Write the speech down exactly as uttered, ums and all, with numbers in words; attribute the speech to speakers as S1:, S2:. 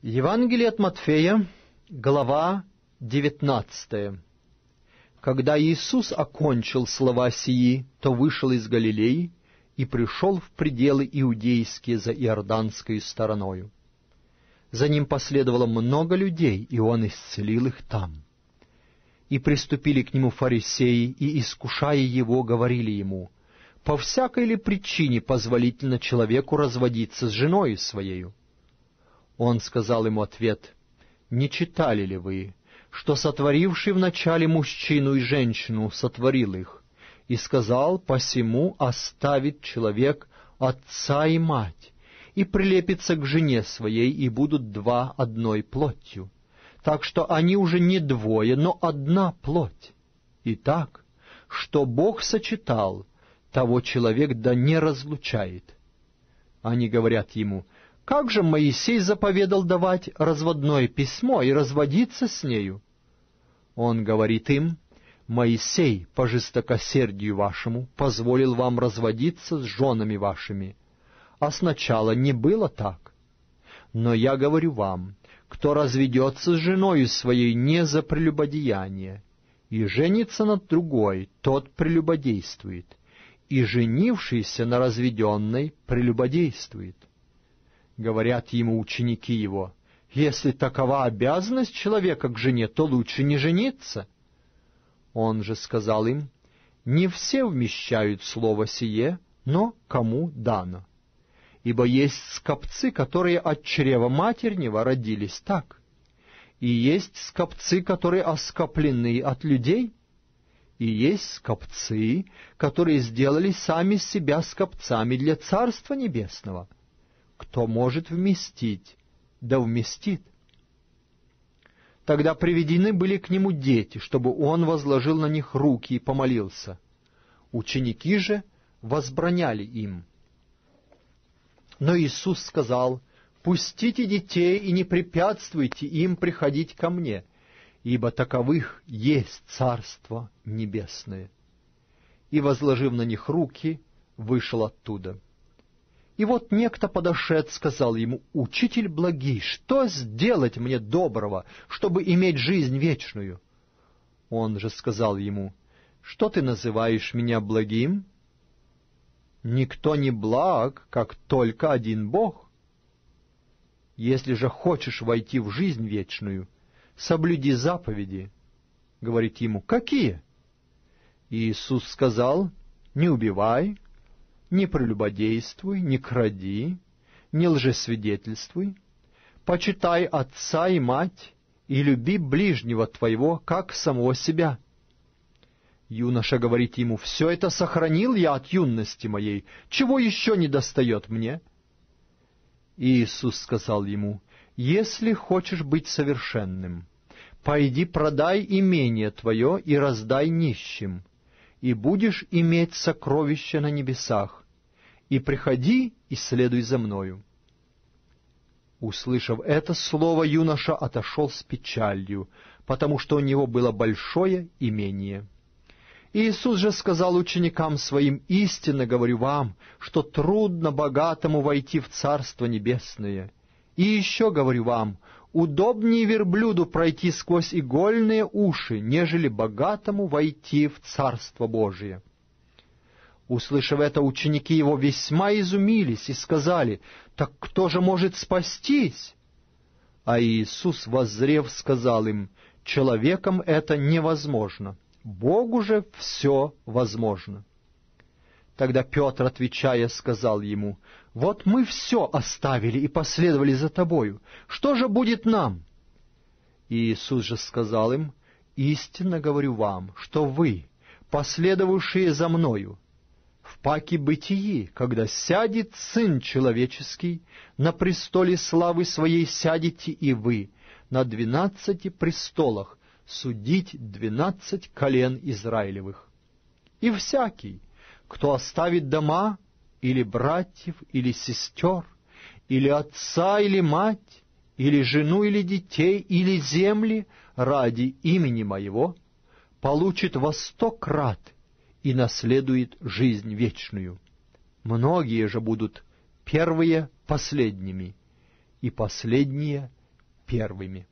S1: Евангелие от Матфея, глава девятнадцатая. Когда Иисус окончил слова сии, то вышел из Галилеи и пришел в пределы иудейские за Иорданскою стороною. За ним последовало много людей, и он исцелил их там. И приступили к нему фарисеи, и, искушая его, говорили ему: «По всякой ли причине позволительно человеку разводиться с женою своею?» Он сказал ему ответ: «Не читали ли вы, что сотворивший вначале мужчину и женщину сотворил их, и сказал: посему оставит человек отца и мать, и прилепится к жене своей, и будут два одной плотью, так что они уже не двое, но одна плоть. Итак, что Бог сочетал, того человек да не разлучает». Они говорят ему: «Как же Моисей заповедал давать разводное письмо и разводиться с нею?» Он говорит им: «Моисей по жестокосердию вашему позволил вам разводиться с женами вашими, а сначала не было так. Но я говорю вам, кто разведется с женою своей не за прелюбодеяние и женится над другой, тот прелюбодействует, и женившийся на разведенной прелюбодействует». Говорят ему ученики его: «Если такова обязанность человека к жене, то лучше не жениться». Он же сказал им: «Не все вмещают слово сие, но кому дано. Ибо есть скопцы, которые от чрева матернего родились так, и есть скопцы, которые оскоплены от людей, и есть скопцы, которые сделали сами себя скопцами для Царства Небесного. Кто может вместить, да вместит». Тогда приведены были к нему дети, чтобы он возложил на них руки и помолился. Ученики же возбраняли им. Но Иисус сказал: «Пустите детей и не препятствуйте им приходить ко мне, ибо таковых есть Царство Небесное». И, возложив на них руки, вышел оттуда. И вот некто, подошед, сказал ему: «Учитель благий, что сделать мне доброго, чтобы иметь жизнь вечную?» Он же сказал ему: «Что ты называешь меня благим? Никто не благ, как только один Бог. Если же хочешь войти в жизнь вечную, соблюди заповеди». Говорит ему: «Какие?» Иисус сказал: «Не убивай, не прелюбодействуй, не кради, не лжесвидетельствуй, почитай отца и мать, и люби ближнего твоего, как самого себя». Юноша говорит ему: «Все это сохранил я от юности моей, чего еще недостает мне?» И Иисус сказал ему: «Если хочешь быть совершенным, пойди продай имение твое и раздай нищим, и будешь иметь сокровища на небесах, и приходи и следуй за мною». Услышав это слово, юноша отошел с печалью, потому что у него было большое имение. Иисус же сказал ученикам своим: «Истинно говорю вам, что трудно богатому войти в Царство Небесное. И еще говорю вам, удобнее верблюду пройти сквозь игольные уши, нежели богатому войти в Царство Божие». Услышав это, ученики его весьма изумились и сказали: «Так кто же может спастись?» А Иисус, воззрев, сказал им: «Человеком это невозможно, Богу же все возможно». Тогда Петр, отвечая, сказал ему: «Вот мы все оставили и последовали за тобою. Что же будет нам?» И Иисус же сказал им: «Истинно говорю вам, что вы, последовавшие за мною, в паке бытии, когда сядет Сын Человеческий, на престоле славы Своей сядете и вы, на двенадцати престолах, судить двенадцать колен Израилевых. И всякий, кто оставит дома, или братьев, или сестер, или отца, или мать, или жену, или детей, или земли ради имени Моего, получит во сто крат и наследует жизнь вечную. Многие же будут первые последними, и последние первыми.